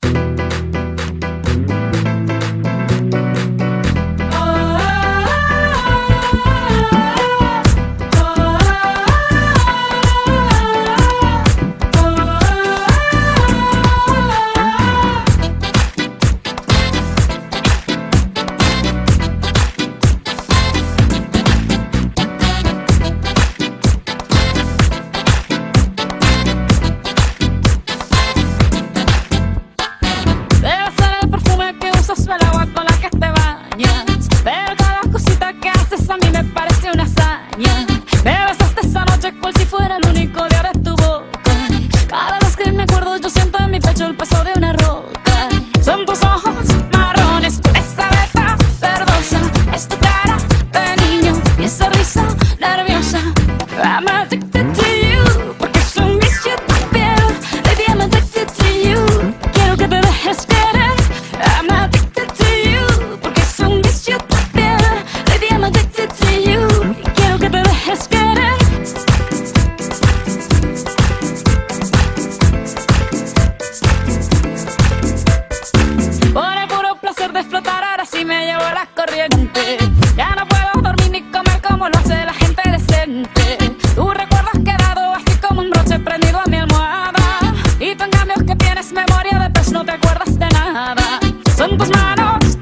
El agua con la que te bañas, pero cada cosita que haces a mí me parece una hazaña. Me besaste esa noche cual si fuera el único día de tu boca. Cada vez que me acuerdo yo siento en mi pecho el peso de una roca. Son tus ojos marrones, esa beta verdosa, es tu cara de niño y esa risa nerviosa. I'm addicted to you, porque es un vicio tu piel. Baby, I'm addicted to you, quiero que te dejes querer. I'm addicted to you, porque es un vicio tu piel. Baby, I'm addicted to you, quiero que te dejes querer. Por el puro placer de explotar, ahora sí me llevo la corriente. Ya no puedo dormir ni comer como lo hace la gente decente. Tu recuerdo has quedado así como un broche prendido a mi almohada. Y tú en cambio que tienes memoria de pez no te acuerdas de nada. Son tus manos